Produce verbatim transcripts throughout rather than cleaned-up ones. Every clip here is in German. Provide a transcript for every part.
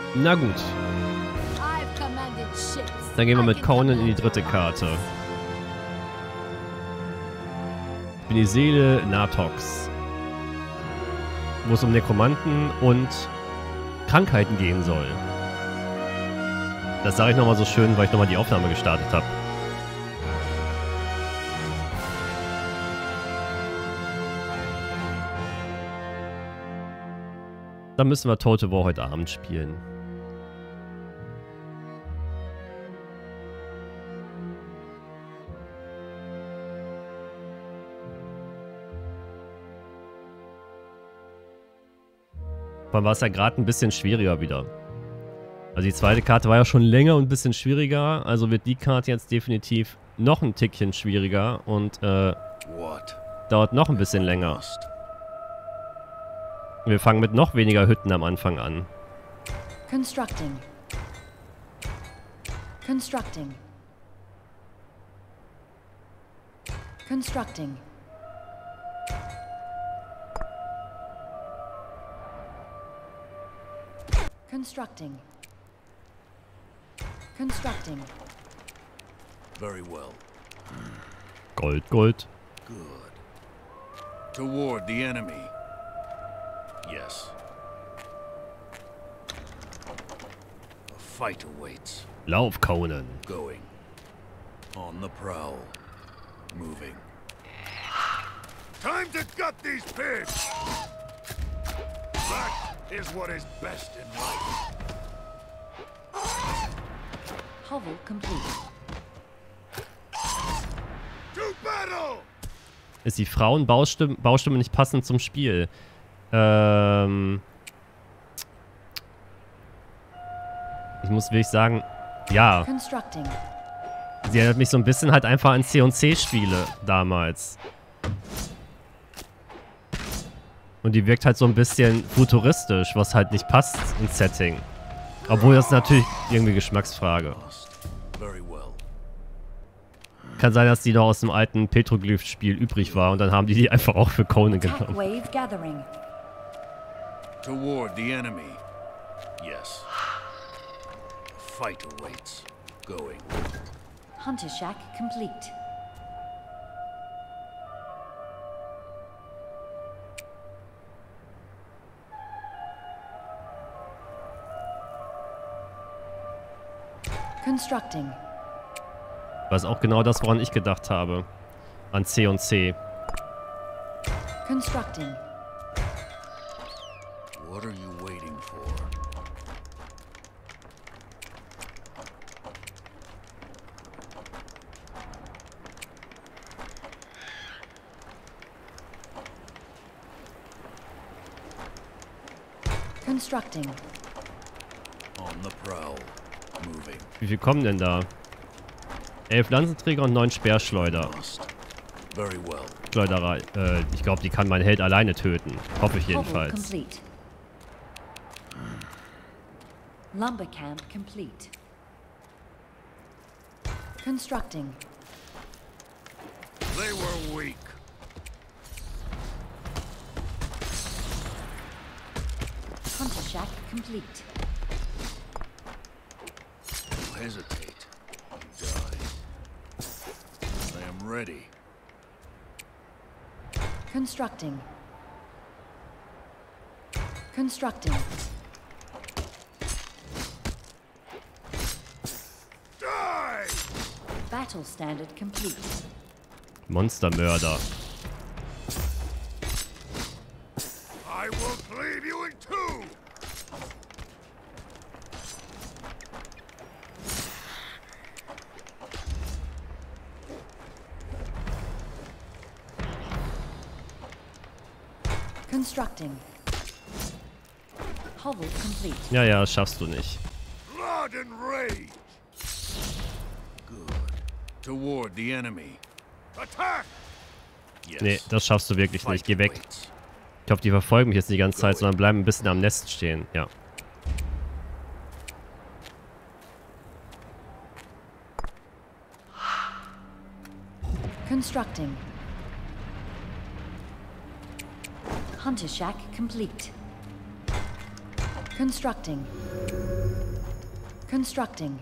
Na gut. Dann gehen wir mit Conan in die dritte Karte. Ich bin die Seele Natox. Wo es um Nekromanten und Krankheiten gehen soll. Das sage ich nochmal so schön, weil ich nochmal die Aufnahme gestartet habe. Dann müssen wir Total War heute Abend spielen. Dann war es ja gerade ein bisschen schwieriger wieder. Also die zweite Karte war ja schon länger und ein bisschen schwieriger. Also wird die Karte jetzt definitiv noch ein Tickchen schwieriger und äh, dauert noch ein bisschen länger. Wir fangen mit noch weniger Hütten am Anfang an. Constructing. Constructing. Constructing. Constructing. Constructing. Very well. Gold, Gold. Good. Toward the enemy. Yes. A fight awaits. Lauf, Conan. Going. On the prowl. Moving. Time to gut these pigs! That is what is best in life. Hovel complete. To battle! Ist die Frauenbaustimme Baustimme nicht passend zum Spiel? Ähm... Ich muss wirklich sagen, ja. Constructing. Sie erinnert mich so ein bisschen halt einfach an C und C-Spiele damals. Und die wirkt halt so ein bisschen futuristisch, was halt nicht passt ins Setting. Obwohl das natürlich irgendwie Geschmacksfrage. Kann sein, dass die noch aus dem alten Petroglyph-Spiel übrig war und dann haben die die einfach auch für Conan genommen. Wave gathering. Toward the enemy. Yes. A fight awaits. Going. Hunter shack complete. Constructing. Was auch genau das, woran ich gedacht habe. An C und C. Constructing. What are you waiting for? Constructing. On the prowl. Moving. Wie viel kommen denn da? Elf Lanzenträger und neun Speerschleuder. Very well. Schleuderei. Äh, ich glaube, die kann mein Held alleine töten. Hoffe ich jedenfalls. Complete. Lumber camp complete. Constructing. They were weak. Hunter shack complete. Don't hesitate. You die. I am ready. Constructing. Constructing. Die! Battle standard complete. Monstermörder. I will cleave you in two! Constructing. Hovel complete. Ja, ja, das schaffst du nicht. Blood and rage! Good. Toward the enemy. Attack! Yes. Nee, das schaffst du wirklich nicht. Geh weg. Ich hoffe, die verfolgen mich jetzt die ganze Zeit, sondern bleiben ein bisschen am Nest stehen. Ja. Constructing. Hunter shack complete. Constructing. Constructing.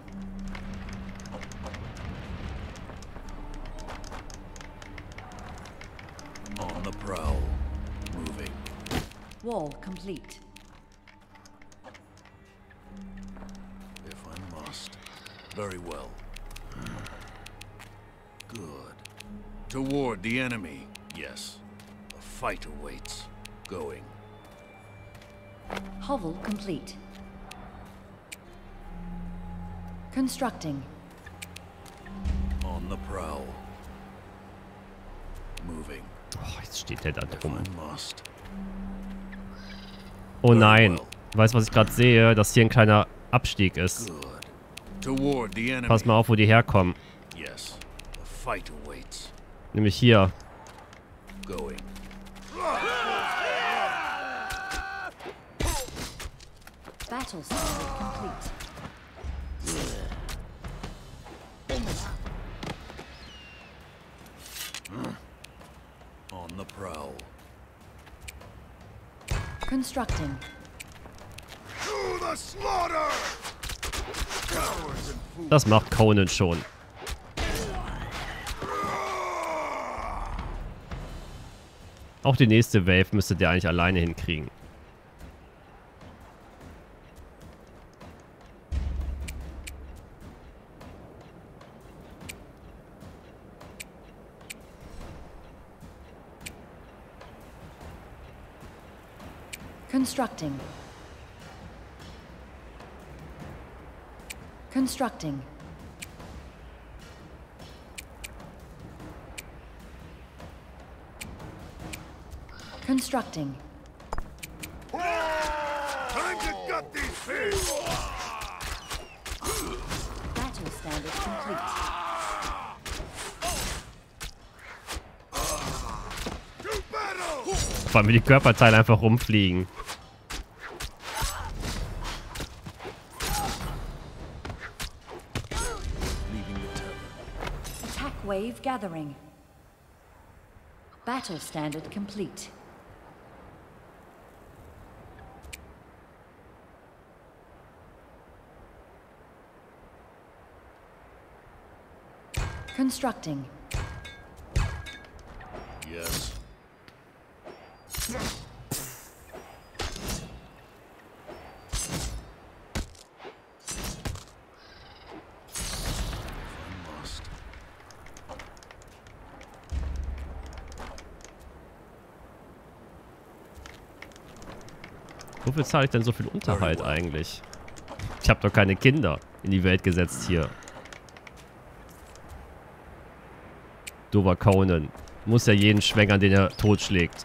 On the prowl. Moving. Wall complete. If I must. Very well. Good. Toward the enemy. Yes. A fight awaits. Going. Hovel complete. Constructing. On the prowl. Moving. Oh, jetzt steht der da If drum. I must. Oh nein. Weißt du, was ich gerade sehe? Dass hier ein kleiner Abstieg ist. Good. Toward the enemy. Pass mal auf, wo die herkommen. Yes. A fight awaits. Nämlich hier. Going. Battle standard complete. On the prowl. Constructing. To the slaughter! Cowards and fools. Das macht Conan schon. Auch die nächste Wave müsste der eigentlich alleine hinkriegen. Constructing. Constructing. Constructing. Time to gut these fish! Battle standard complete. To battle! Vor allem wie die Körperteile einfach rumfliegen. Leaving the tavern. Attack wave gathering. Battle standard complete. Constructing. Yes. I must. Wofür zahle ich denn so viel Unterhalt eigentlich? Ich habe doch keine Kinder in die Welt gesetzt hier. Dover Conan. Muss ja jeden schwängern, den er totschlägt.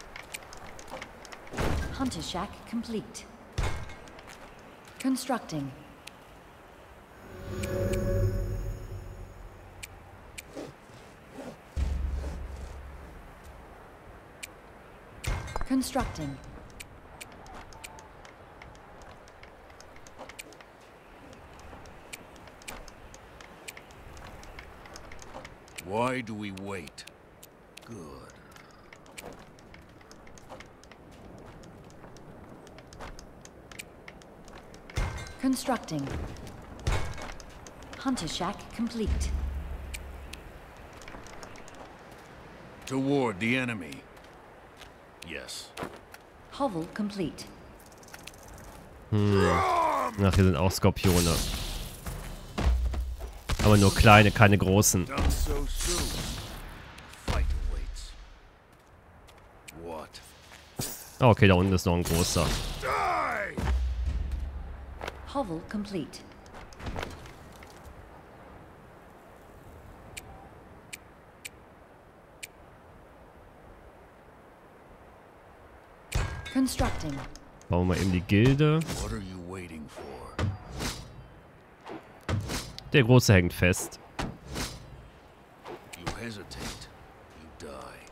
Hunter shack complete. Constructing. Constructing. Why do we wait? Good. Constructing. Hunter shack complete. Toward the enemy. Yes. Hovel complete. Ach, hier sind auch Skorpione. Aber nur kleine, keine großen. Done so soon. Fight awaits. What? Oh, okay, da unten ist noch ein großer. Die! Hovel complete. Constructing. Bauen wir mal eben die Gilde. What are you waiting for? Der Große hängt fest. You hesitate. You die.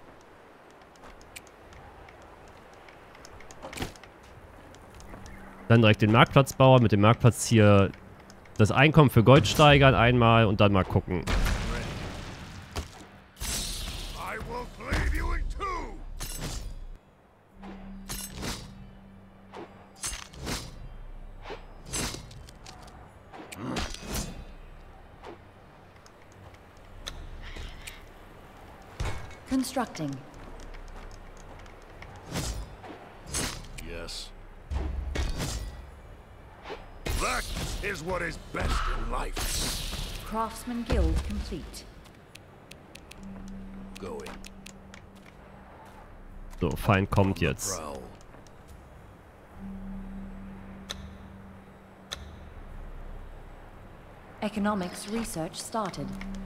Dann direkt den Marktplatzbauer. Mit dem Marktplatz hier das Einkommen für Gold steigern einmal und dann mal gucken. I will cleave you in two! Constructing. Yes. That is what is best in life. Craftsman Guild complete. Going. So, Feind kommt jetzt. Prowl. Economics research started.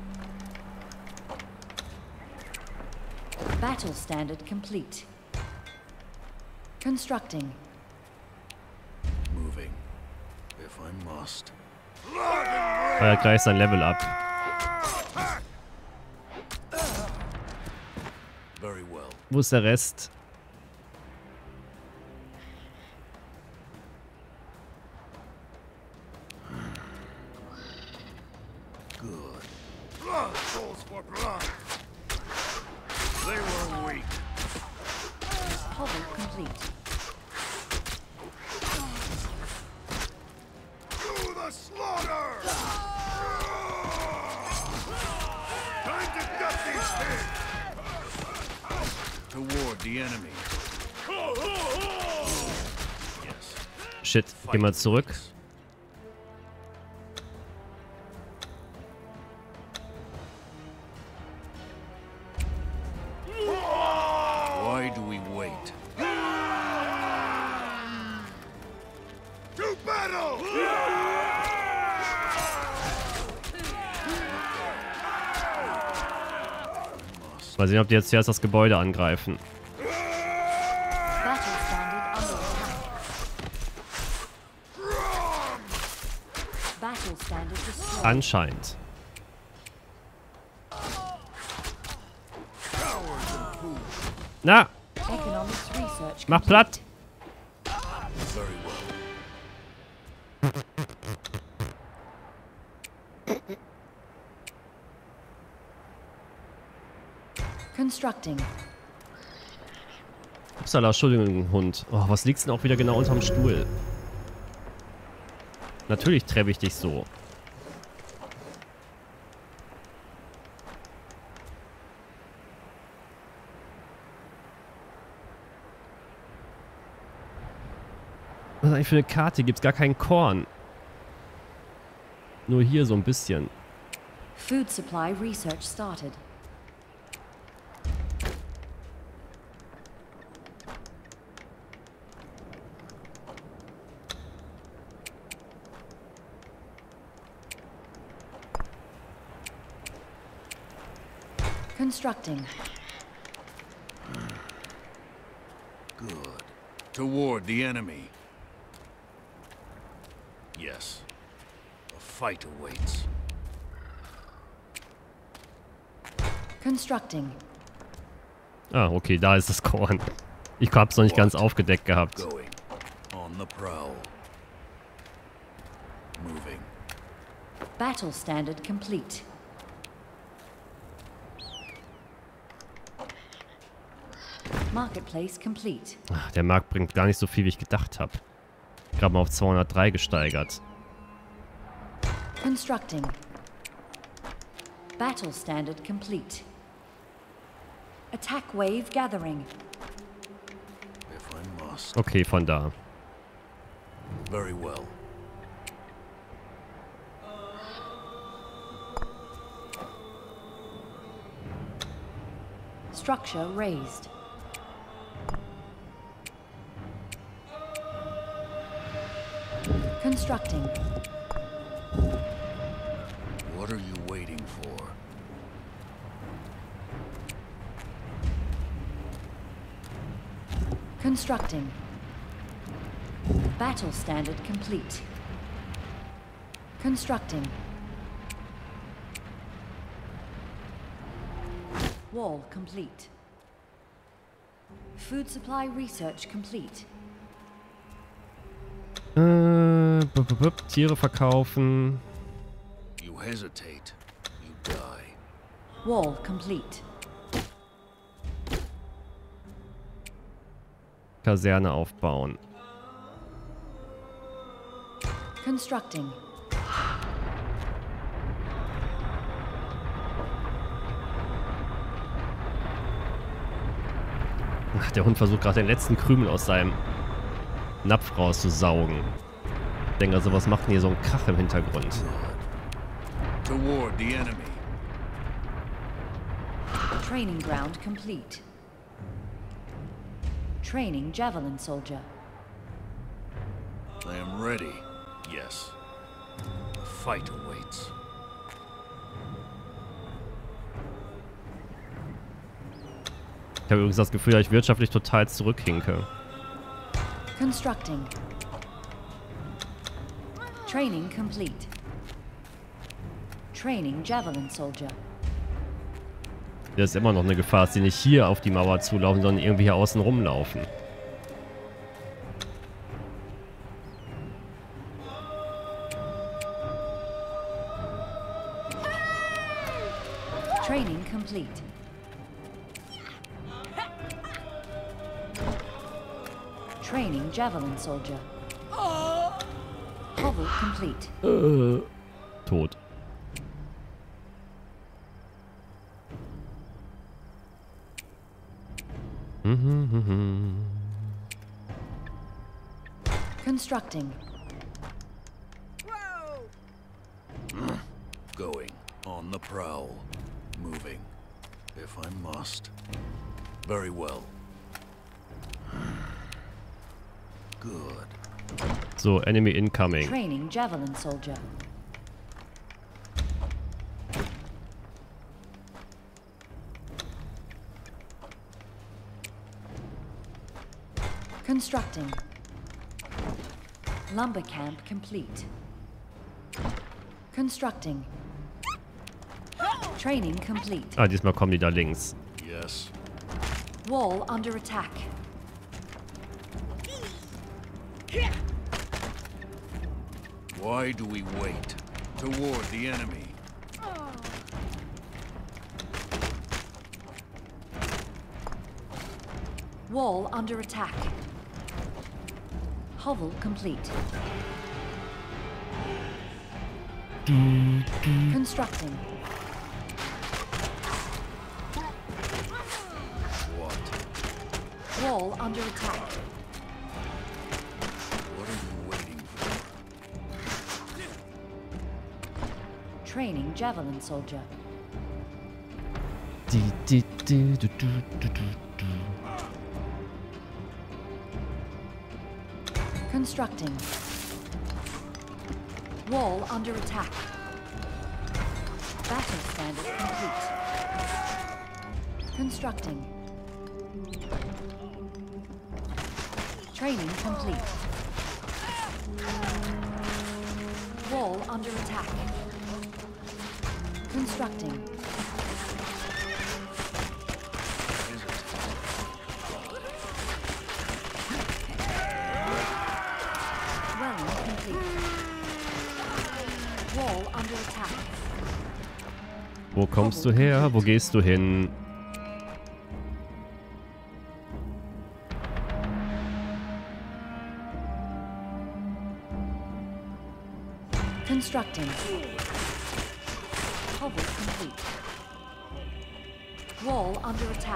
Battle standard complete. Constructing. Moving. If I must. Feuert gleich sein Level ab. Very well. Wo ist der Rest? Good. Blood calls for blood. They were weak. Hovel complete. To the slaughter! Time to gut these pigs! Toward the enemy. Yes. Shit, geh mal zurück. Why do we wait? To battle! Mal sehen, ob die jetzt zuerst das Gebäude angreifen. Battle standard under attack. Battle standard destroyed. Anscheinend. Na, Economics research mach complete. platt. Very well. Constructing. Upsala, Entschuldigung, Hund. Oh, was liegt's denn auch wieder genau unterm Stuhl? Natürlich treffe ich dich so. Was ist eigentlich für eine Karte? Gibt's gar keinen Korn. Nur hier so ein bisschen. Food supply research started. Constructing. Good. Toward the enemy. Yes. A fight awaits. Constructing. Ah, okay, da ist das Korn. Ich hab's noch nicht ganz aufgedeckt gehabt. Going. On the prowl. Moving. Battle standard complete. Marketplace complete. Ah, der Markt bringt gar nicht so viel, wie ich gedacht habe. Gerade mal auf zweihundertdrei gesteigert. Constructing. Battle standard complete. Attack wave gathering. If I must. Okay, von da. Very well. Structure raised. Constructing. What are you waiting for? Constructing. Battle standard complete. Constructing. Wall complete. Food supply research complete. Äh, bup, bup, bup, Tiere verkaufen. You hesitate, you die. Wall complete. Kaserne aufbauen. Constructing. Ach, der Hund versucht gerade den letzten Krümel aus seinem Napf rauszusaugen. Ich denke, sowas macht hier so einen Krach im Hintergrund. Toward the enemy. Training ground complete. Training Javelin Soldier. I am ready. Yes. A fight awaits. Ich habe übrigens das Gefühl, dass ich wirtschaftlich total zurückhinke. Constructing. Training complete. Training Javelin Soldier. Das ist immer noch eine Gefahr, dass die nicht hier auf die Mauer zulaufen, sondern irgendwie hier außen rumlaufen. Training complete. Training Javelin Soldier. Hovel complete. Äh, tot. Constructing. Going. On the prowl. Moving. If I must. Very well. Good. So, Enemy incoming. Training Javelin Soldier. Constructing. Lumber camp complete. Constructing. Training complete. Ah, diesmal kommen die da links. Yes. Wall under attack. Why do we wait? Toward the enemy. Wall under attack. Hovel complete. Constructing. What? Wall under attack. What are you waiting for? Training Javelin Soldier. Di, di, di, du, du, du, du, du. Constructing. Wall under attack. Battle standard complete. Constructing. Training complete. Wall under attack. Constructing. Dwelling complete. Wall under attack. Wo kommst du her? Wo gehst du hin? Constructing. Hovel complete. Wall under attack.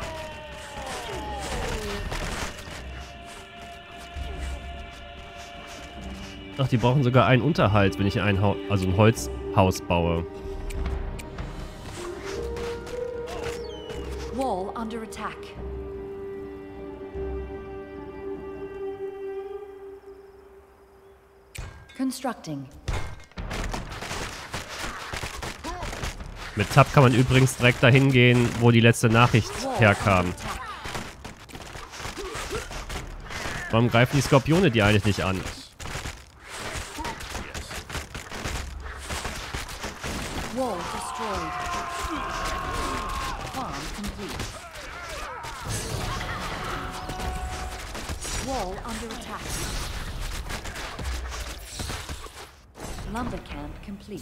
Ach, die brauchen sogar einen Unterhalt, wenn ich ein, Hau also ein Holzhaus baue. Wall under attack. Constructing. Mit Tab kann man übrigens direkt dahin gehen, wo die letzte Nachricht Wall herkam. under attack. Warum greifen die Skorpione die eigentlich nicht an? Wall destroyed. Farm complete. Wall under attack. Lumber camp complete.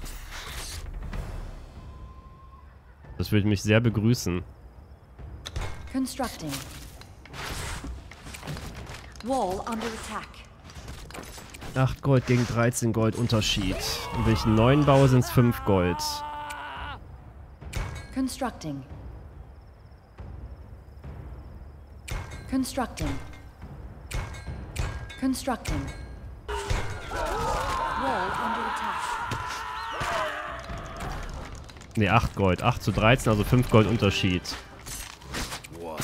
Das würde mich sehr begrüßen. Constructing. Wall under attack. acht Gold gegen dreizehn Gold Unterschied. Und wenn ich einen neuen baue, sind es fünf Gold. Constructing. Constructing. Constructing. Wall under attack. Ne, acht Gold. acht zu dreizehn, also fünf Gold Unterschied. What?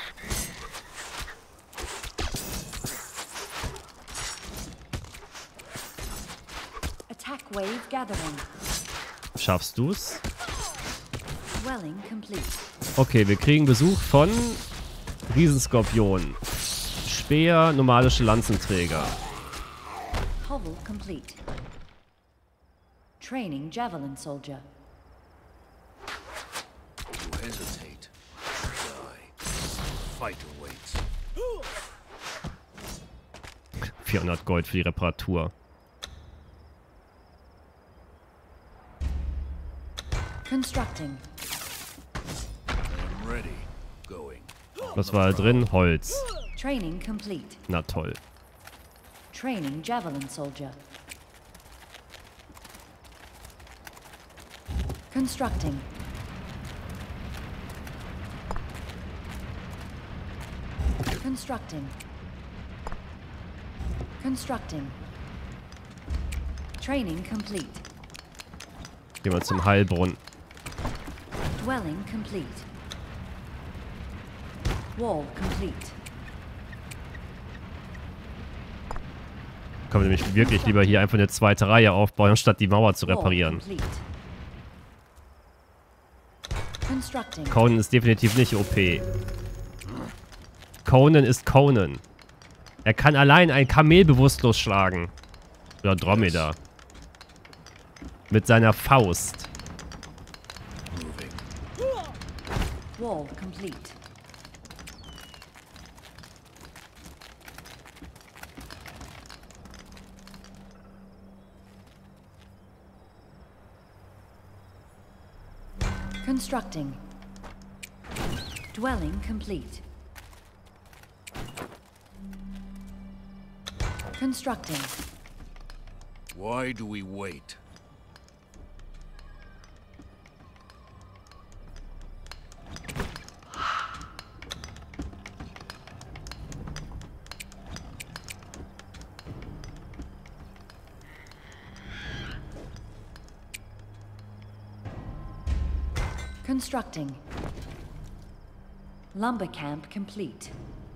Attack wave gathering. Schaffst du's? Dwelling complete. Okay, wir kriegen Besuch von Riesenskorpion. Speer, nomalische Lanzenträger. Hovel complete. Training javelin soldier. You hesitate. Die. Fight awaits. vierhundert Gold für die Reparatur. Constructing. I'm ready. Going. Was war da drin? Holz. Training complete. Na toll. Training javelin soldier. Constructing. Constructing. Constructing. Training complete. Gehen wir zum Heilbrunnen. Dwelling complete. Wall complete. Können wir nämlich wirklich lieber hier einfach eine zweite Reihe aufbauen, anstatt die Mauer zu Wall reparieren. complete. Constructing. Conan ist definitiv nicht O P. Conan ist Conan. Er kann allein ein Kamel bewusstlos schlagen. Oder Dromedar. Mit seiner Faust. Moving. Wall complete. Constructing. Dwelling complete. Constructing. Why do we wait? Constructing. Lumber camp complete.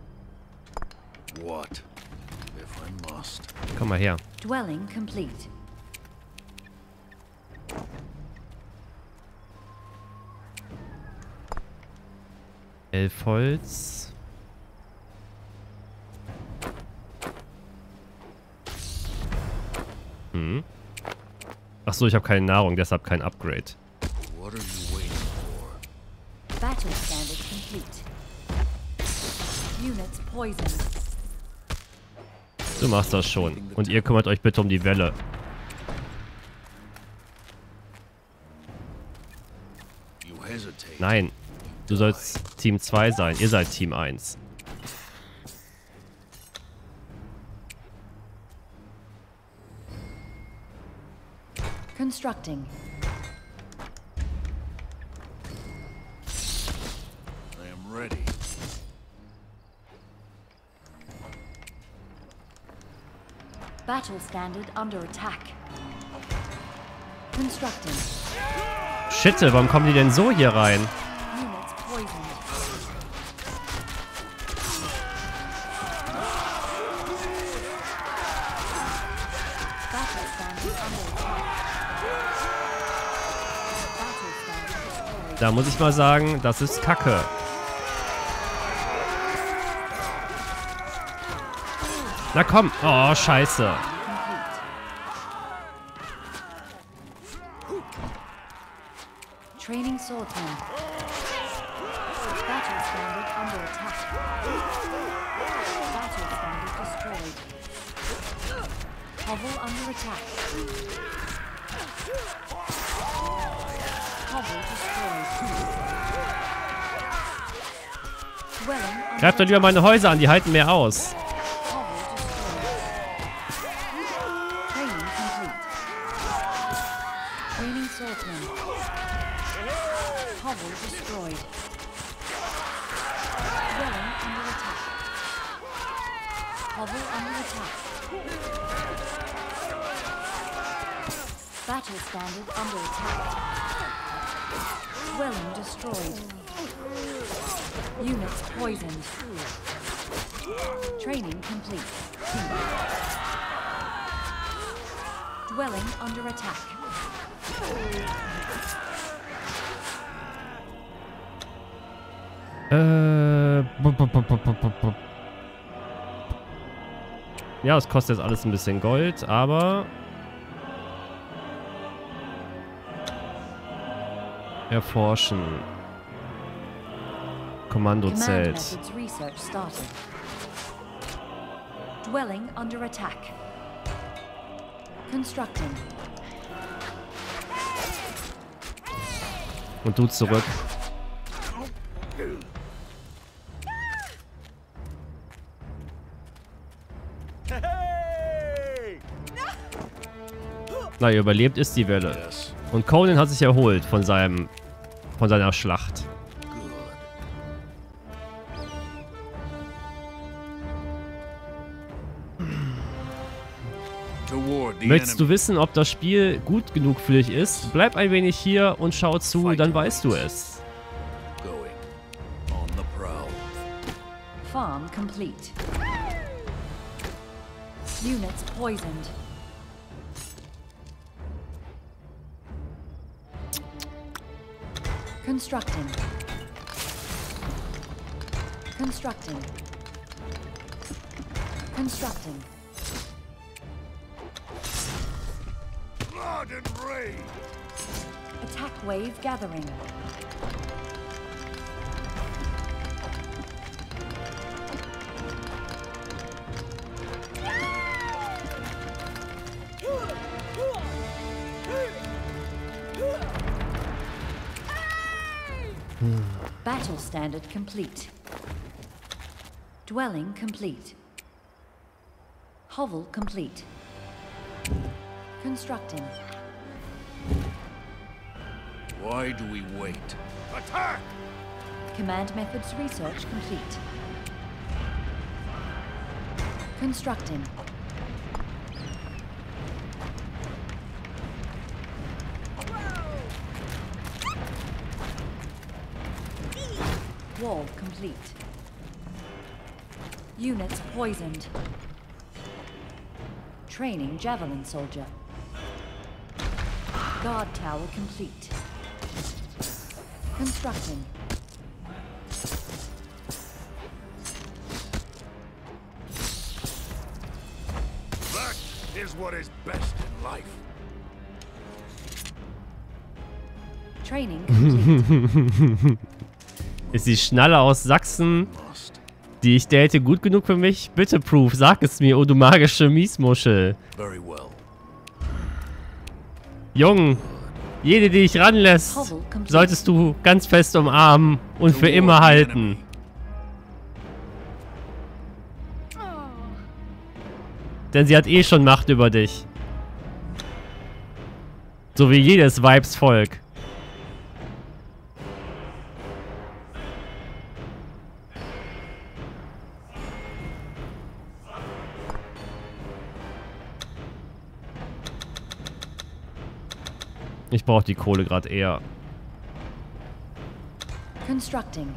What? If I must. Komm mal her. Dwelling complete. Elf Holz. Hm. Achso, ich habe keine Nahrung, deshalb kein Upgrade. What are you waiting for? Battle standard complete. Units poisoned. Du machst das schon. Und ihr kümmert euch bitte um die Welle. You hesitate. Nein. Du sollst Team zwei sein. Ihr seid Team eins. Constructing. I am ready. Battle standard under attack. Constructing. Shit, warum kommen die denn so hier rein? Units poisoned. Battle standard under attack. Battle standard destroyed. Da muss ich mal sagen, das ist Kacke. Na komm. Oh, scheiße. Training swordsman. Battle standard under attack. Battle standard destroyed. Hovel under attack. Hovel destroyed. Dwelling under Greift doch lieber meine Häuser an, die halten mehr aus. Hovel destroyed. Training complete. Training swordsman. Hovel destroyed. Dwelling under attack. Hovel under attack. Battle standard under attack. Dwelling destroyed. Units poisoned. Training complete. Dwelling under attack. Äh. bup, bup, bup, bup, bup, bup. Ja, es kostet jetzt alles ein bisschen Gold, aber... Erforschen. Kommandozelt. Command methods research started. Dwelling under attack. Constructing. Und du zurück. Na, ihr überlebt ist die Welle. Yes. Und Conan hat sich erholt von seinem, von seiner Schlacht. Good. Toward the Möchtest du enemy. wissen, ob das Spiel gut genug für dich ist? Bleib ein wenig hier und schau zu, dann weißt du es. Going. On the prowl. Farm complete. Units poisoned. Constructing. Constructing. Constructing. Blood and rage. Attack wave gathering. Battle standard complete. Dwelling complete. Hovel complete. Constructing. Why do we wait? Attack! Command methods research complete. Constructing. Wall complete. Units poisoned. Training Javelin Soldier. Guard tower complete. Constructing. That is what is best in life. Training complete. Ist die Schnalle aus Sachsen, Must. die ich date, gut genug für mich? Bitte, Proof, sag es mir, oh du magische Miesmuschel. Very well. Jung, jede, die dich ranlässt, solltest du ganz fest umarmen und für immer halten. Denn sie hat eh schon Macht über dich. So wie jedes Weibsvolk. Ich brauche die Kohle gerade eher. Constructing.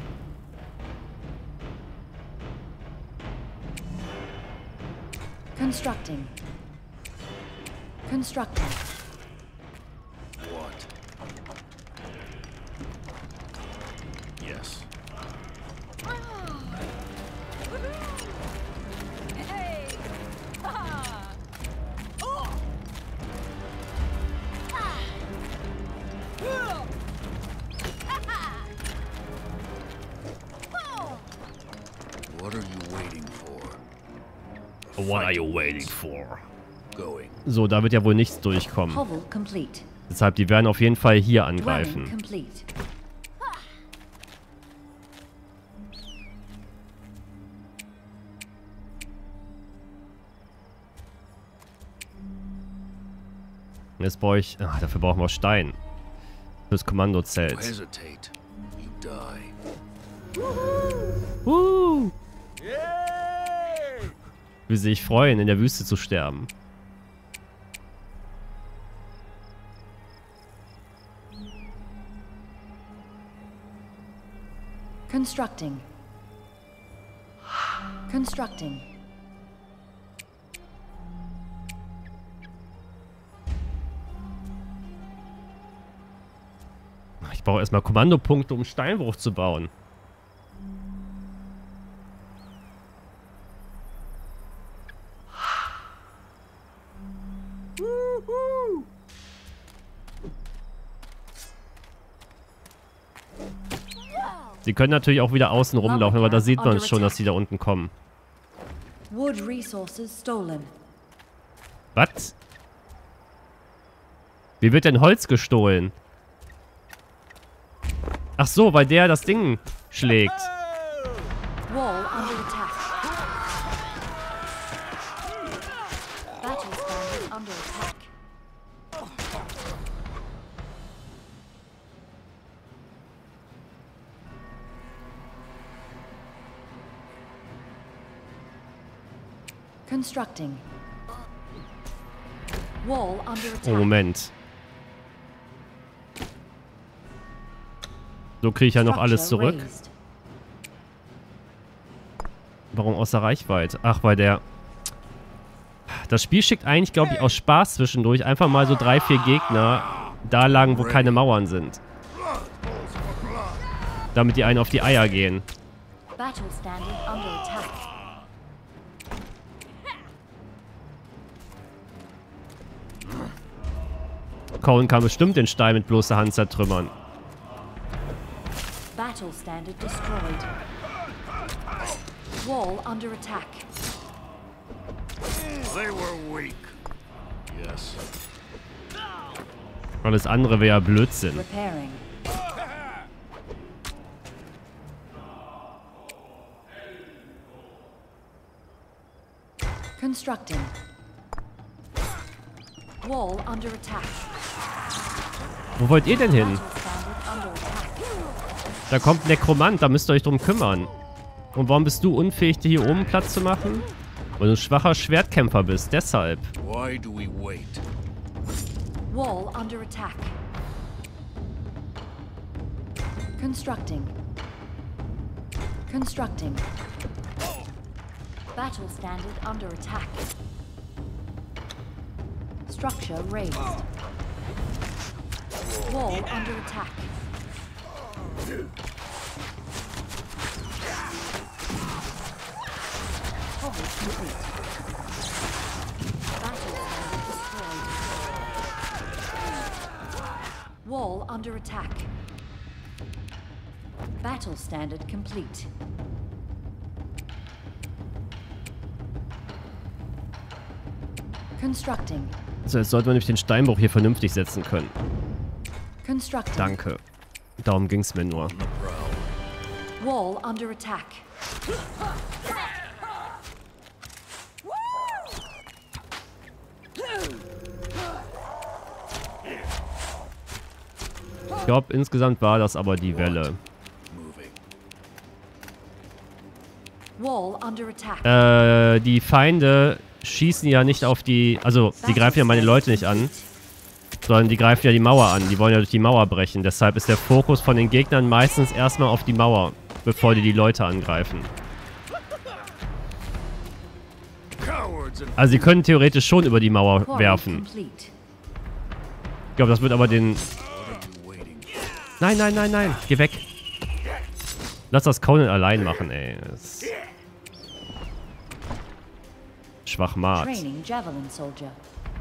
Constructing. Constructing. What? Yes. What are you waiting for? What are you waiting for? Going. So, da wird ja wohl nichts durchkommen. Hovel complete. Deshalb, die werden auf jeden Fall hier Dwelling angreifen. complete. Jetzt brauche ich... Ach, dafür brauchen wir Stein. Fürs Kommandozelt. Hesitate. You die. Uh. Wie sie sich freuen, in der Wüste zu sterben. Constructing. Constructing. Ich brauche erstmal Kommandopunkte, um Steinbruch zu bauen. Sie können natürlich auch wieder außen rumlaufen, aber da sieht man es schon, dass sie da unten kommen. Wood resources stolen. Was? Wie wird denn Holz gestohlen? Ach so, weil der das Ding schlägt. Wall under attack. Battle standard under attack. Constructing. Wall under attack. Oh, Moment. So kriege ich ja noch alles zurück. Warum außer Reichweite? Ach, weil der... Das Spiel schickt eigentlich, glaube ich, aus Spaß zwischendurch einfach mal so drei, vier Gegner da lang, wo keine Mauern sind. Damit die einen auf die Eier gehen. Battle standard under attack. Cohen kann bestimmt den Stein mit bloßer Hand zertrümmern. Battle standard destroyed. Wall under attack. They were weak. Yes. Alles andere wäre ja Blödsinn. Repairing. Constructing. Wall under attack. Wo wollt ihr denn hin? Battle standard under attack. Da kommt ein Nekromant, da müsst ihr euch drum kümmern. Und warum bist du unfähig, dir hier oben Platz zu machen? Weil du ein schwacher Schwertkämpfer bist, deshalb. Why do we wait? Wall under attack. Constructing. Constructing. Battle standard under attack. Structure raised. Wall under attack. Hovel complete. Battle standard destroyed. Wall under attack. Battle standard complete. Constructing. So, jetzt sollten wir nämlich den Steinbruch hier vernünftig setzen können. Constructing. Danke. Darum ging es mir nur. Wall under attack. Ich glaube, insgesamt war das aber die Welle. Wall under attack. Äh, die Feinde schießen ja nicht auf die... Also, die greifen ja meine Leute nicht an. Sondern die greifen ja die Mauer an. Die wollen ja durch die Mauer brechen. Deshalb ist der Fokus von den Gegnern meistens erstmal auf die Mauer, bevor die die Leute angreifen. Also sie können theoretisch schon über die Mauer werfen. Ich glaube, das wird aber den... Nein, nein, nein, nein. Geh weg. Lass das Conan allein machen, ey. Das Schwachmat. Training Javelin Soldier.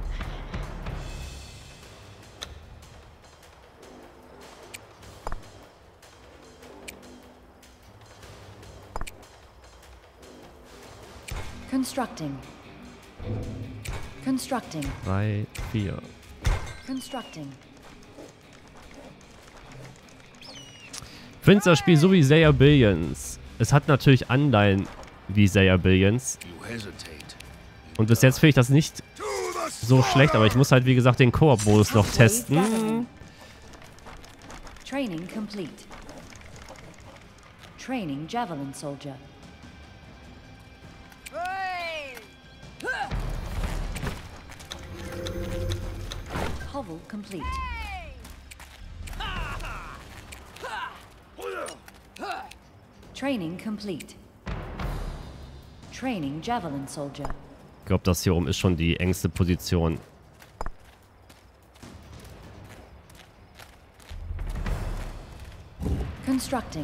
Constructing. Constructing. Drei, vier. Constructing. Ich finde das Spiel so wie Sayer Billions. Es hat natürlich Anleihen wie Sayer Billions. Und bis jetzt finde ich das nicht so schlecht, aber ich muss halt wie gesagt den Koop-Modus noch testen. Training complete. Training Javelin Soldier. Hovel complete. Training complete. Training Javelin Soldier. Ich glaube, das hier oben ist schon die engste Position. Constructing.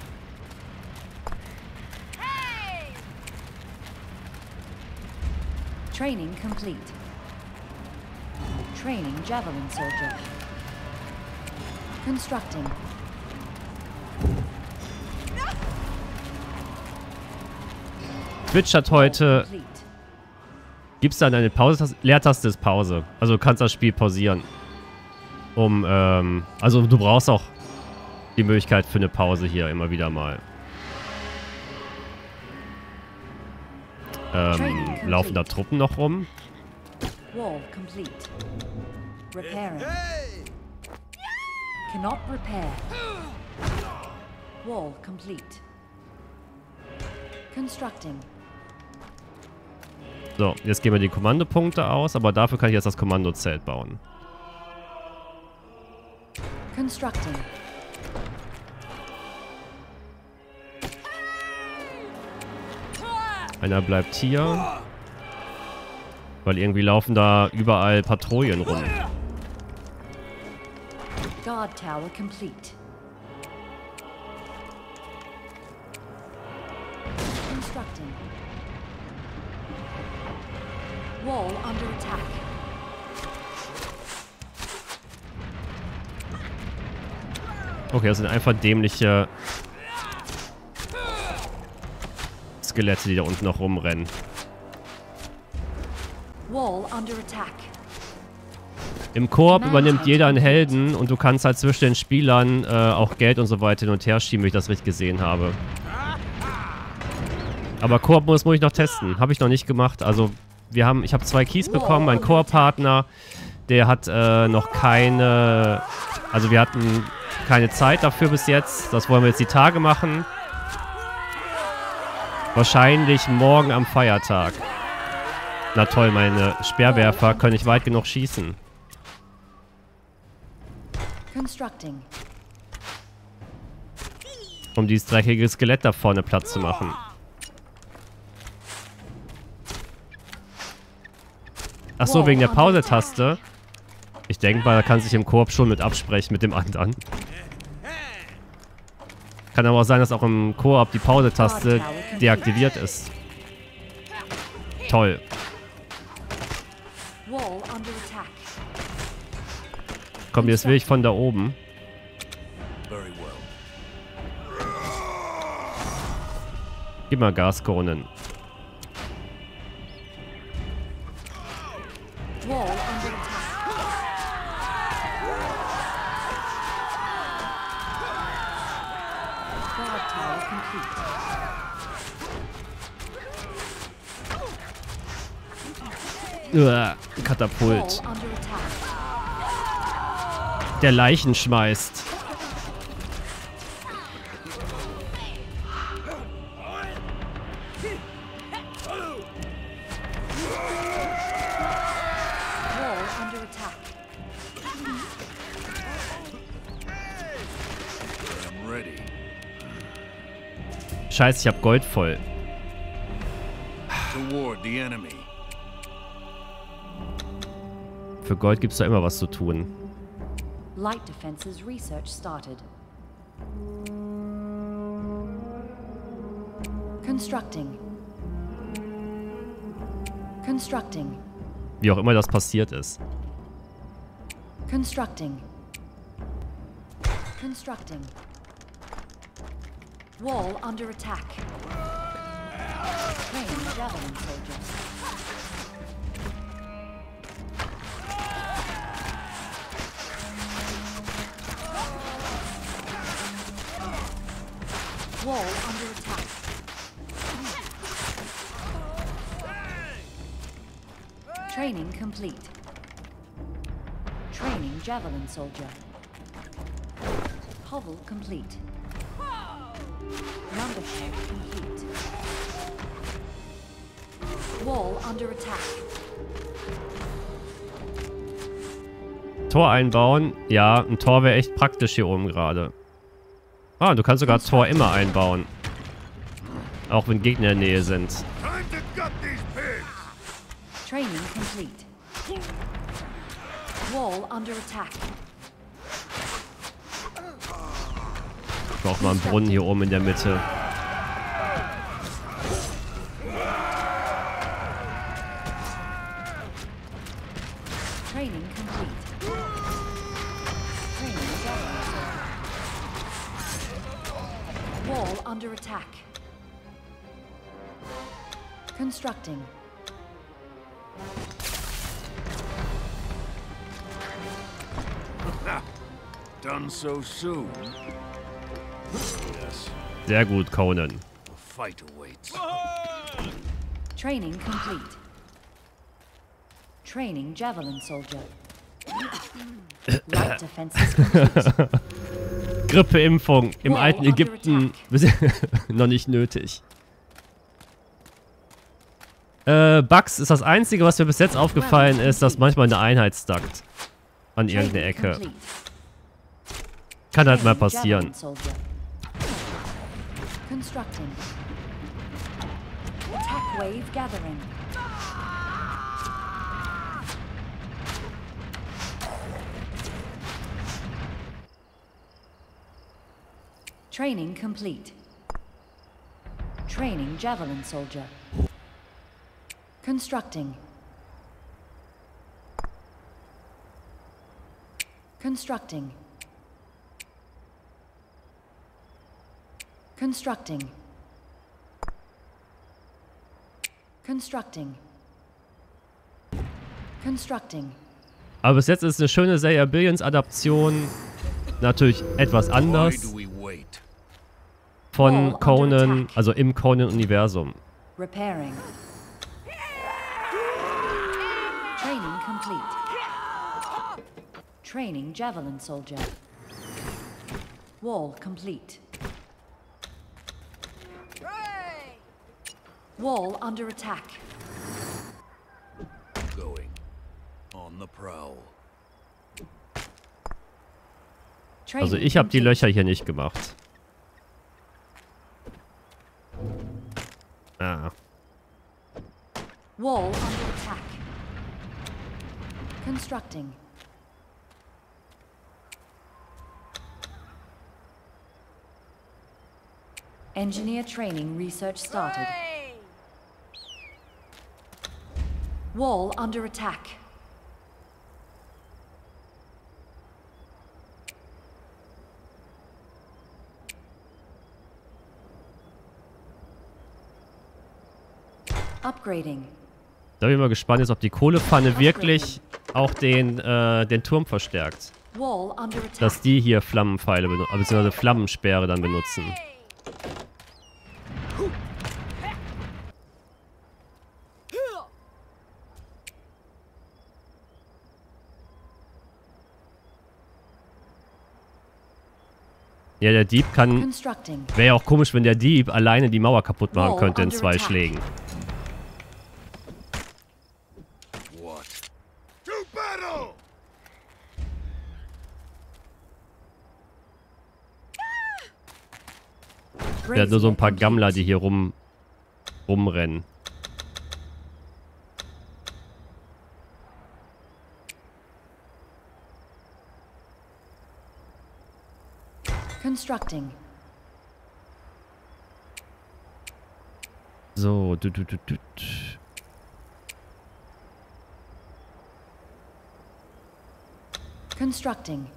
Training complete. Training Javelin Soldier. Constructing. Twitch hat heute... Complete. Gibt's dann eine Pause? Leertaste ist Pause. Also du kannst das Spiel pausieren. Um, ähm... Also du brauchst auch die Möglichkeit für eine Pause hier immer wieder mal. Ähm, laufen da Truppen noch rum? Wall complete. Repairing. Cannot repair. Wall complete. Constructing. So, jetzt gehen wir die Kommandopunkte aus, aber dafür kann ich jetzt das Kommandozelt bauen. Constructing. Einer bleibt hier. Weil irgendwie laufen da überall Patrouillen rum. Guard tower complete. Constructing. Wall under attack. Okay, das sind einfach dämliche Skelette, die da unten noch rumrennen. Wall under attack. Im Koop übernimmt jeder einen Helden und du kannst halt zwischen den Spielern äh, auch Geld und so weiter hin und her schieben, wie ich das richtig gesehen habe. Aber Koop-Modus muss ich noch testen. Habe ich noch nicht gemacht. Also wir haben, ich habe zwei Keys bekommen. Mein Koop-Partner, der hat äh, noch keine... Also wir hatten keine Zeit dafür bis jetzt. Das wollen wir jetzt die Tage machen. Wahrscheinlich morgen am Feiertag. Na toll, meine Speerwerfer können nicht weit genug schießen. Constructing. Um dieses dreckige Skelett da vorne Platz zu machen. Ach so, wegen der Pause-Taste. Ich denke mal, da kann sich im Koop schon mit absprechen mit dem anderen. Kann aber auch sein, dass auch im Koop die Pause-Taste deaktiviert ist. Toll. Wall under attack. Komm, jetzt will ich von da oben. Very well. Gib mal Gaskronen. Wall under attack. Guard tower complete. Uah, Katapult. Wall under attack. Der Leichen schmeißt. Wall under attack. I'm ready. Scheiße, ich hab Gold voll. Toward the enemy. Für Gold gibt's da immer was zu tun. Light defenses research started. Constructing. Constructing. Wie auch immer das passiert ist. Constructing. Constructing. Wall under attack. Training Javelin Soldier. Wall under attack. Training complete. Training Javelin Soldier. Hovel complete. Number check complete. Wall under attack. Tor einbauen? Ja, ein Tor wäre echt praktisch hier oben gerade. Ah, du kannst sogar Tor immer einbauen. Auch wenn Gegner in der Nähe sind. Training complete. Wall under attack. Ich brauche mal einen Brunnen hier oben in der Mitte. Training complete. Training done. Wall under attack. Constructing. Done so soon. Yes, Sehr gut, Conan. a fight awaits. Training complete. Training javelin soldier. Light defenses complete. Grippeimpfung im Wall alten under Ägypten noch nicht nötig. Äh, Bugs ist das Einzige, was mir bis jetzt aufgefallen ist, dass manchmal eine Einheit stackt. An irgendeiner Training Ecke. complete. Kann halt mal Training passieren. javelin soldier. Constructing. Attack wave gathering. Training complete. Training javelin soldier. Constructing. Constructing. Constructing. Constructing. Constructing. Aber bis jetzt ist eine schöne Sayer Billions Adaption natürlich etwas Why anders do we wait? von Conan, also im Conan-Universum. Repairing. Training complete. Training javelin soldier. Wall complete. Wall under attack. Going. On the prowl. Training Also ich habe die complete. Löcher hier nicht gemacht. Ah. Wall under attack. Constructing. Engineer training research started. Wall under attack. Upgrading. Da bin ich mal gespannt, ist, ob die Kohlepfanne wirklich auch den, äh, den Turm verstärkt. Wall under attack. Dass die hier Flammenpfeile benutzen, beziehungsweise Flammensperre dann benutzen. Ja, der Dieb kann... Constructing. Wäre ja auch komisch, wenn der Dieb alleine die Mauer kaputt machen Wall könnte in under zwei attack. Schlägen. What? To battle! Der hat nur so ein paar Brazier Gammler, complete. die hier rum rumrennen. Constructing. So, du, du, du, du. Constructing.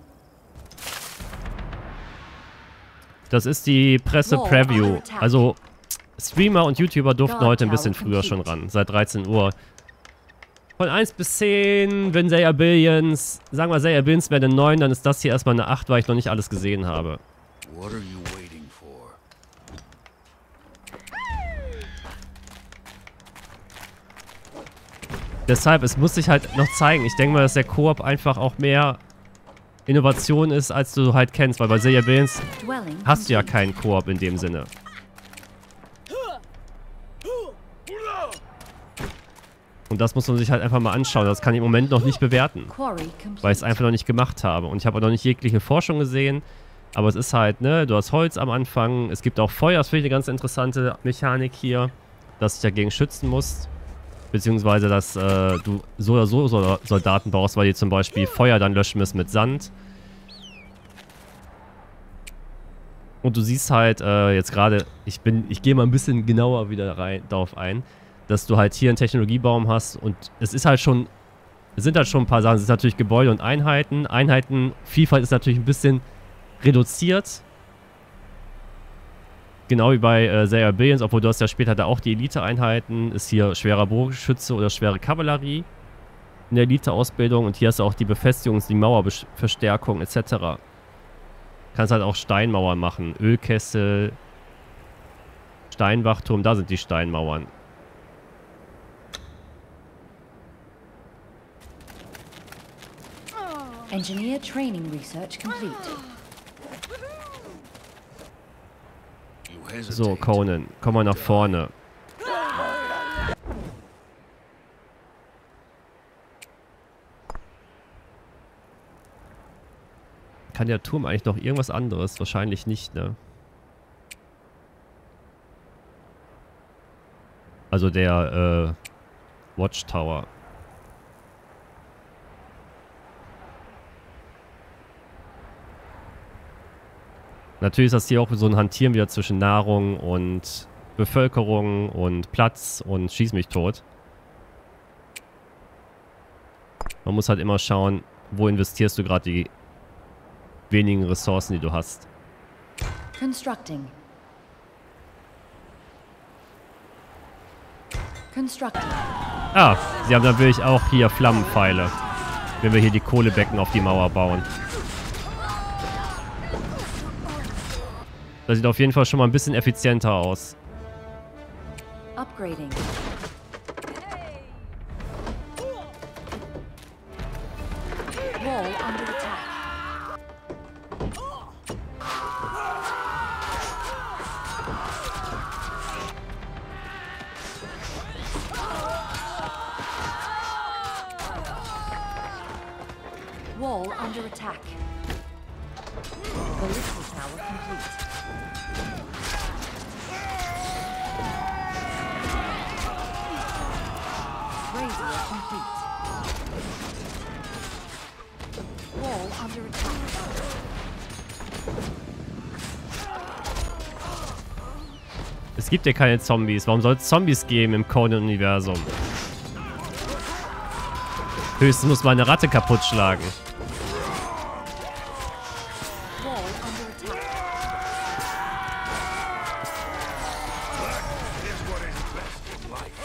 Das ist die Presse-Preview. Also, Streamer und YouTuber durften heute ein bisschen früher schon ran. Seit dreizehn Uhr. Von eins bis zehn, wenn Sayer Billions, sagen wir Sayer Billions wäre eine neun, dann ist das hier erstmal eine acht, weil ich noch nicht alles gesehen habe. What are you waiting for? Deshalb, es muss sich halt noch zeigen. Ich denke mal, dass der Koop einfach auch mehr Innovation ist, als du halt kennst, weil bei Sayer Billions Dwelling hast du ja complete. keinen Koop in dem Sinne. Und das muss man sich halt einfach mal anschauen. Das kann ich im Moment noch nicht bewerten, Quarry weil ich es complete. einfach noch nicht gemacht habe. Und ich habe auch noch nicht jegliche Forschung gesehen. Aber es ist halt, ne, du hast Holz am Anfang. Es gibt auch Feuer. Das finde ich eine ganz interessante Mechanik hier, dass du dich dagegen schützen musst. Beziehungsweise, dass äh, du so oder so Soldaten brauchst, weil die zum Beispiel Feuer dann löschen müssen mit Sand. Und du siehst halt äh, jetzt gerade, ich bin, ich gehe mal ein bisschen genauer wieder rein, darauf ein, dass du halt hier einen Technologiebaum hast und es ist halt schon, es sind halt schon ein paar Sachen, es ist natürlich Gebäude und Einheiten. Einheitenvielfalt ist natürlich ein bisschen reduziert. Genau wie bei äh, Sayer Billions, obwohl du hast ja später da auch die Elite-Einheiten, ist hier schwerer Bogenschütze oder schwere Kavallerie in der Elite-Ausbildung und hier hast du auch die Befestigungs-, die Mauerverstärkung et cetera. Kannst halt auch Steinmauern machen, Ölkessel, Steinwachturm, da sind die Steinmauern. Engineer training research complete. You hesitate. So, Conan, komm mal nach vorne. Kann der Turm eigentlich noch irgendwas anderes? Wahrscheinlich nicht, ne? Also der, äh, Watchtower. Natürlich ist das hier auch so ein Hantieren wieder zwischen Nahrung und Bevölkerung und Platz und schieß mich tot. Man muss halt immer schauen, wo investierst du gerade die wenigen Ressourcen, die du hast. Constructing. Constructing. Ah, sie haben natürlich auch hier Flammenpfeile, wenn wir hier die Kohlebecken auf die Mauer bauen. Das sieht auf jeden Fall schon mal ein bisschen effizienter aus. Upgrading. Wall under attack. Wall under attack. Ballistic tower complete. Brazier complete. Wall under attack. Es gibt ja keine Zombies. Warum soll es Zombies geben im Conan-Universum? Höchstens muss man eine Ratte kaputt schlagen. Wall under attack. Is what is best in life.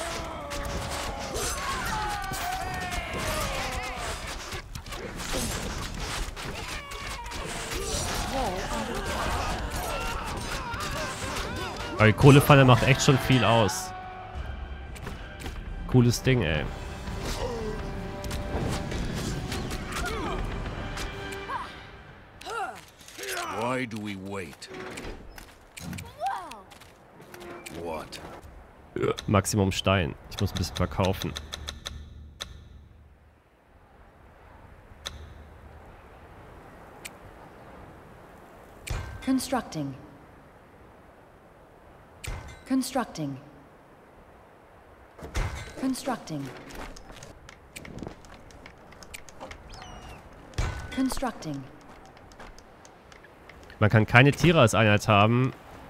Wall under attack. Aber die Kohlepfanne macht echt schon viel aus. Cooles Ding, ey. Why do we wait? What? Maximum Stein. Ich muss ein bisschen verkaufen. Constructing. Constructing. Constructing. Constructing. Man kann keine Tiere als Einheit haben.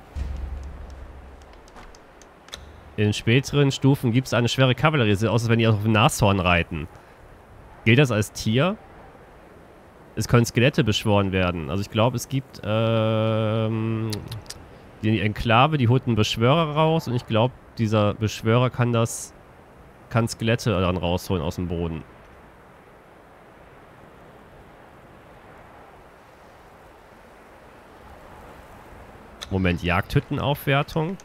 In späteren Stufen gibt es eine schwere Kavallerie. Sieht aus, als wenn die auf dem Nashorn reiten. Gilt das als Tier? Es können Skelette beschworen werden. Also ich glaube, es gibt ähm, die Enklave, die holt einen Beschwörer raus. Und ich glaube, dieser Beschwörer kann das, kann Skelette dann rausholen aus dem Boden. Moment, Jagdhüttenaufwertung.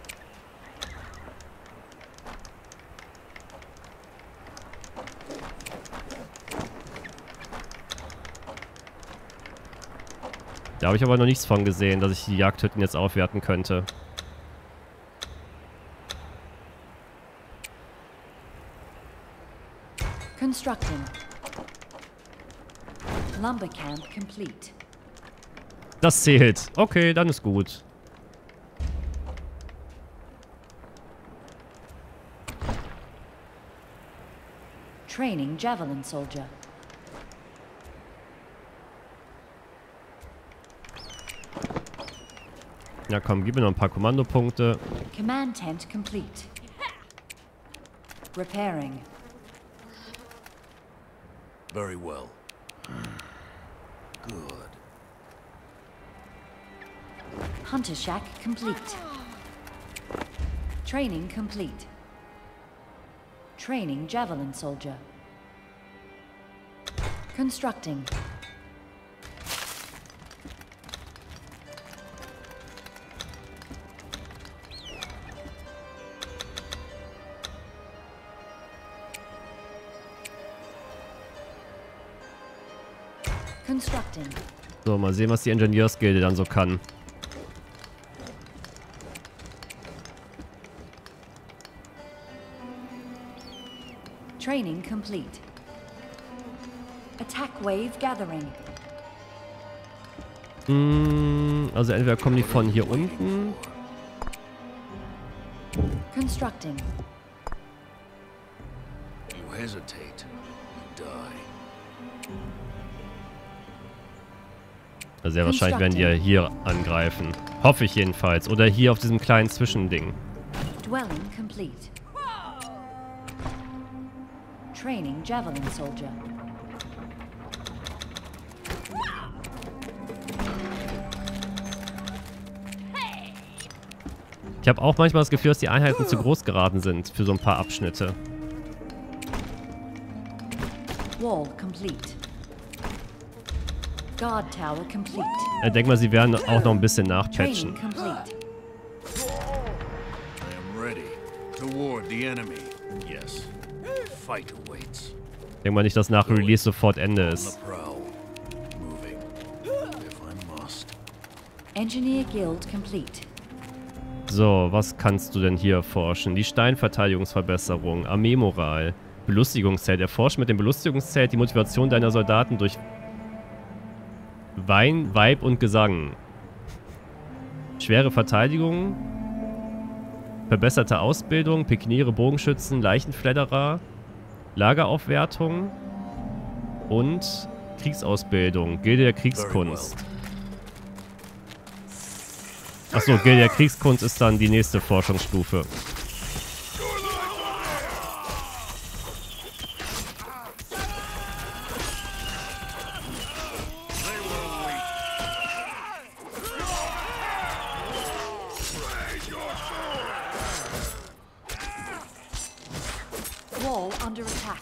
Da habe ich aber noch nichts von gesehen, dass ich die Jagdhütten jetzt aufwerten könnte. Constructing. Lumber camp complete. Das zählt. Okay, dann ist gut. Training javelin soldier. Ja komm, gib mir noch ein paar Kommandopunkte. Command tent complete. Repairing. Very well. Good. Hunter shack complete. Training complete. Training javelin soldier. Constructing. Constructing. So, mal sehen, was die Ingenieursgilde dann so kann. Training complete. Attack wave gathering. Mm, also entweder kommen die von hier unten. Constructing. You hesitate, you die. Also sehr wahrscheinlich werden die ja hier angreifen. Hoffe ich jedenfalls. Oder hier auf diesem kleinen Zwischending. Dwelling complete. Training javelin soldier. Ich habe auch manchmal das Gefühl, dass die Einheiten zu groß geraten sind für so ein paar Abschnitte. Wall complete. Guard tower complete. Ich denke mal, sie werden auch noch ein bisschen nachpatchen. Training complete. I am ready. Toward the enemy. Yes. Fight awaits. Ich denke mal nicht, dass nach Release sofort Ende On ist. the prowl. Moving. If I must. Engineer guild complete. So, was kannst du denn hier erforschen? Die Steinverteidigungsverbesserung, Armeemoral, Belustigungszelt. Erforsche mit dem Belustigungszelt die Motivation deiner Soldaten durch Wein, Weib und Gesang. Schwere Verteidigung, verbesserte Ausbildung, Pikiniere, Bogenschützen, Leichenfledderer, Lageraufwertung und Kriegsausbildung, Gilde der Kriegskunst. Achso, Gilde der Kriegskunst ist dann die nächste Forschungsstufe. Wall under attack.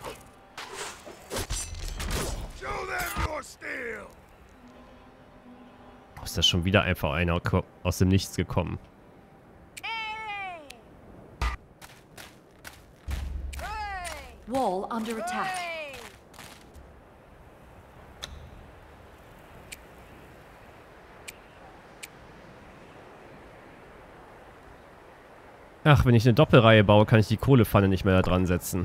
Ist das schon wieder einfach einer aus dem Nichts gekommen? Wall under attack. Ach, wenn ich eine Doppelreihe baue, kann ich die Kohlepfanne nicht mehr da dran setzen.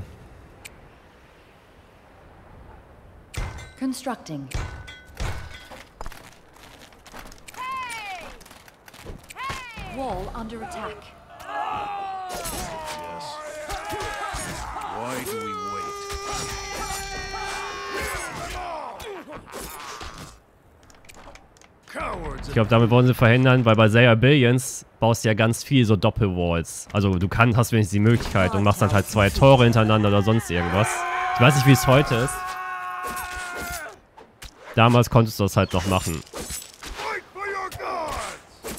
Constructing. Wall under attack. Yes. Why do we wait? Cowards. Ich glaube, damit wollen sie verhindern, weil bei Slayer Billions baust du ja ganz viel so Doppelwalls. Also du kannst, hast wenigstens die Möglichkeit und machst dann halt zwei Tore hintereinander oder sonst irgendwas. Ich weiß nicht, wie es heute ist. Damals konntest du das halt noch machen. Fight for your gods!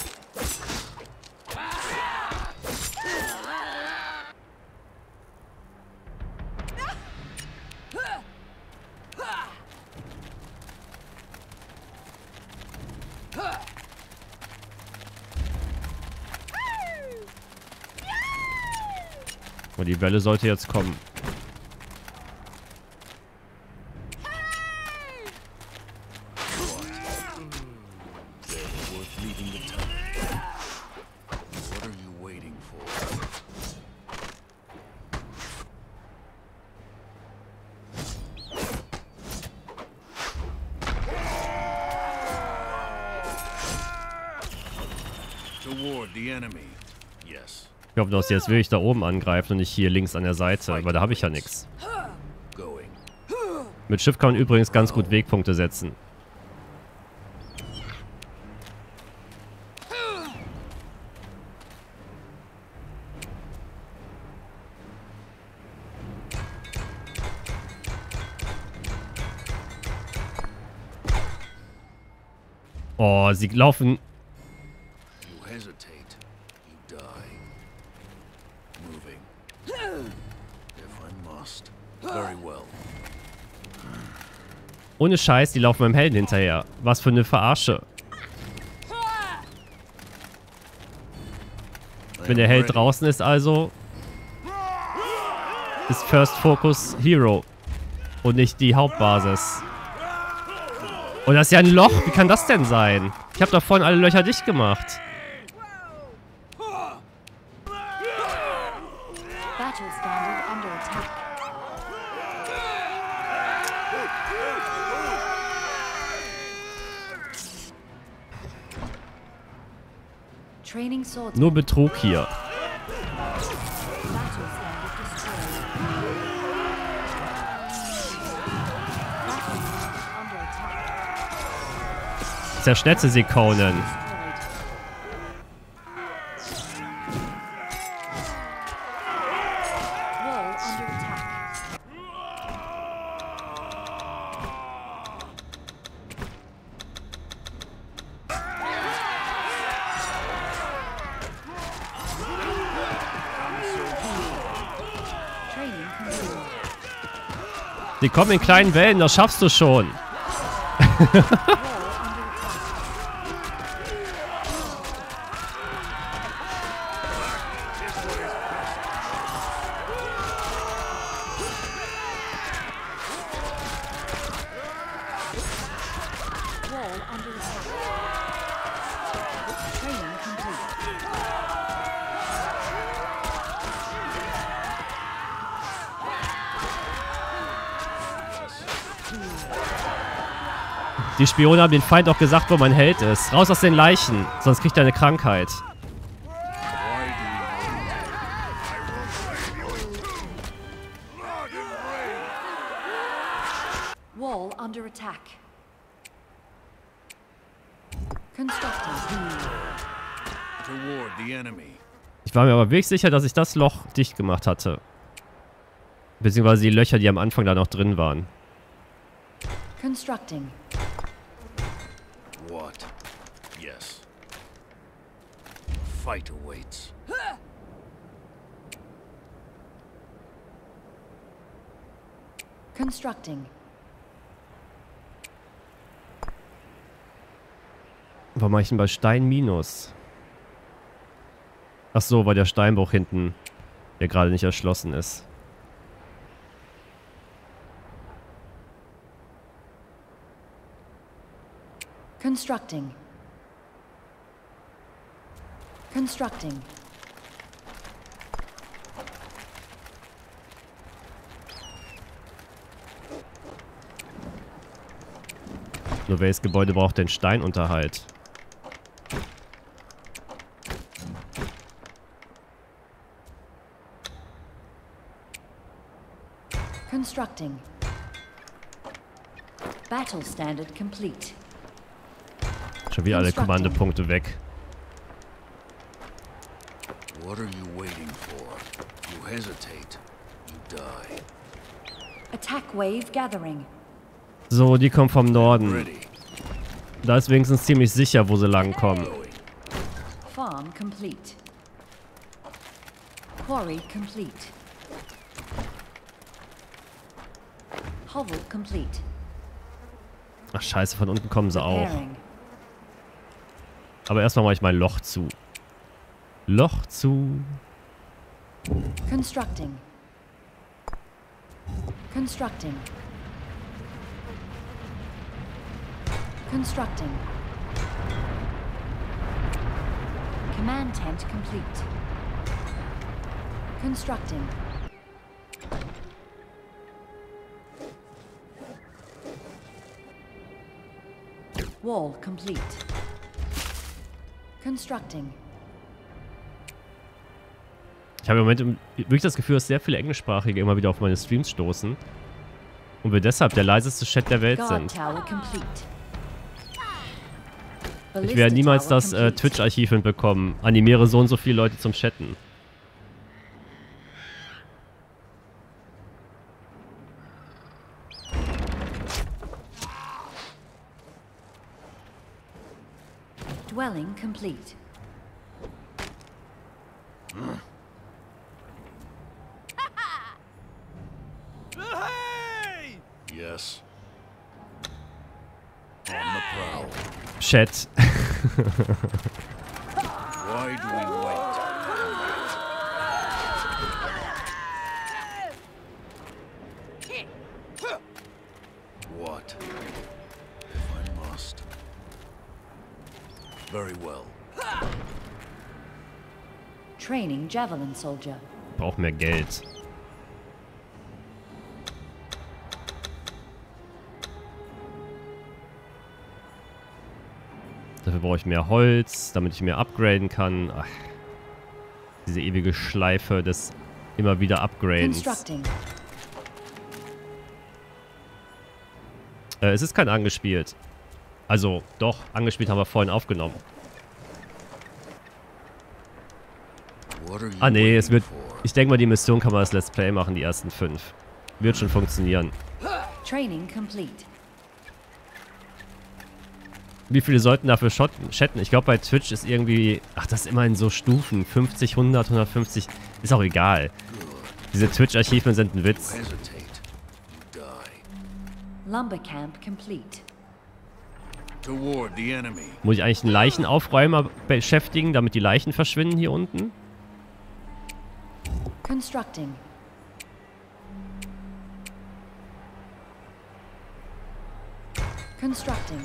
Und die Welle sollte jetzt kommen. Worth leaving the town. What are you waiting for? the enemy. Yes. Ich hoffe, dass sie jetzt wirklich da oben angreifen und nicht hier links an der Seite, weil da habe ich ja nichts. Going. Mit Schiff kann man übrigens ganz gut Wegpunkte setzen. Oh, sie laufen... You hesitate, you die. Moving. If I must. Very well. Ohne Scheiß, die laufen meinem Helden hinterher. Was für eine Verarsche. Wenn der Held draußen ist also, ist First Focus Hero und nicht die Hauptbasis. Und das ist ja ein Loch. Wie kann das denn sein? Ich habe da vorhin alle Löcher dicht gemacht. Battle standard under attack. Training swordsman. Nur Betrug hier. Battle standard destroyed. Battle standard under attack. Zerschnetze sie, Conan. Destroyed. Wall under attack. Training complete. Die kommen in kleinen Wellen, das schaffst du schon. Wall under attack. Wall under attack. Training complete. Die Spione haben den Feind auch gesagt, wo mein Held ist. Raus aus den Leichen, sonst kriegt er eine Krankheit. Wall under attack. Constructing. Toward the enemy. Ich war mir aber wirklich sicher, dass ich das Loch dicht gemacht hatte. Beziehungsweise die Löcher, die am Anfang da noch drin waren. Constructing. What? Yes. Fight awaits. Constructing. Warum mache ich denn bei Stein minus? Ach so, weil der Steinbruch hinten, der gerade nicht erschlossen ist. Constructing. Constructing. Nur welches Gebäude braucht denn Steinunterhalt? Constructing. Battle standard complete. Schon wieder alle Kommandopunkte weg. What are you waiting for? You hesitate, you die. Attack wave gathering. So, die kommen vom Norden. Ready. Da ist wenigstens ziemlich sicher, wo sie langkommen. Going. Farm complete. Quarry complete. Hovel complete. Ach scheiße, von unten kommen sie auch. Repairing. Aber erstmal mache ich mein Loch zu. Loch zu. Constructing. Constructing. Constructing. Command tent complete. Constructing. Wall complete. Constructing. Ich habe im Moment wirklich das Gefühl, dass sehr viele Englischsprachige immer wieder auf meine Streams stoßen. Und wir deshalb der leiseste Chat der Welt Guard sind. tower complete. Ich Ballista werde niemals tower das äh, complete. Twitch-Archiv hinbekommen. Animiere so und so viele Leute zum Chatten. Dwelling complete. Yes. On the prowl. Chat. Why do we wait? What? If I must. Very well. Training javelin soldier. Brauche mehr Geld. Dafür brauche ich mehr Holz, damit ich mehr upgraden kann. Ach, diese ewige Schleife des immer wieder Upgradens. Constructing. Äh, es ist kein angespielt. Also, doch, angespielt haben wir vorhin aufgenommen. What are you Ah nee, es waiting wird... for? Ich denke mal, die Mission kann man als Let's Play machen, die ersten fünf. Wird schon funktionieren. Training complete. Wie viele sollten dafür schotten- chatten? Ich glaube, bei Twitch ist irgendwie... Ach, das ist immer in so Stufen. fünfzig, hundert, hundertfünfzig. Ist auch egal. Diese Twitch-Archiven sind ein Witz. Hesitate, you die. Lumber camp complete. Toward the enemy. Muss ich eigentlich einen Leichenaufräumer beschäftigen, damit die Leichen verschwinden hier unten? Constructing. Constructing.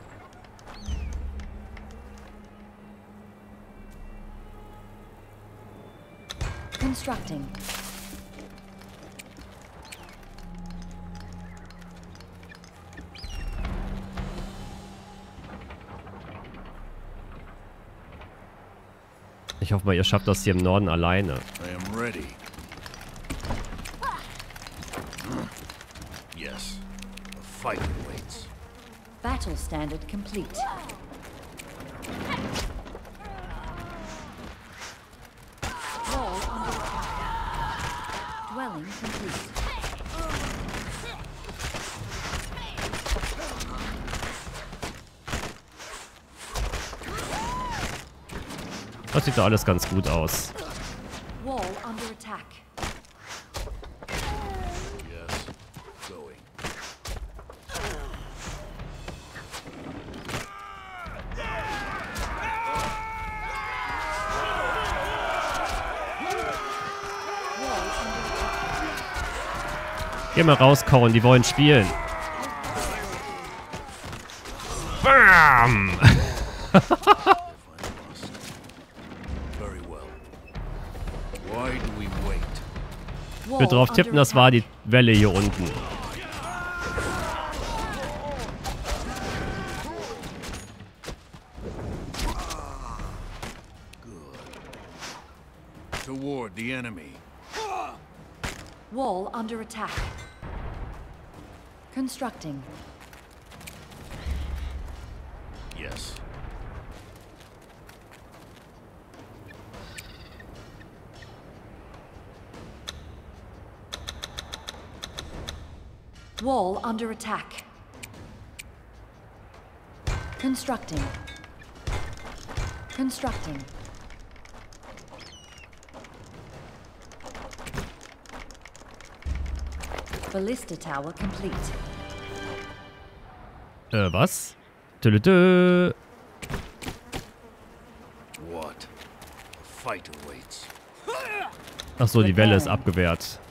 Constructing. Ich hoffe mal, ihr schafft das hier im Norden alleine. I am ready. Yes. A fight awaits. Battle standard complete. Wall under attack. Dwelling complete. Das sieht doch alles ganz gut aus. Wall under attack. Yes. Going. Wall under attack. Geh mal raus, Cohen, die wollen spielen. Bam! If I must. Very well. Why do we wait? Ich Wall will drauf tippen, das war die Welle hier unten. Toward the enemy. Wall under attack. Constructing. Yes. Wall under attack. Constructing. Constructing. Ballista tower complete. Äh, was? Tülütü. What? A fight awaits. Ach so, die Welle ist abgewehrt.